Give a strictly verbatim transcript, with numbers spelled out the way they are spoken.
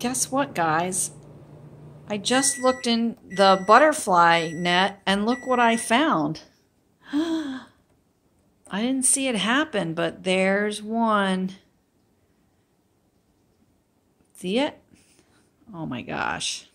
Guess what, guys? I just looked in the butterfly net and look what I found. I didn't see it happen, but there's one. See it? Oh my gosh.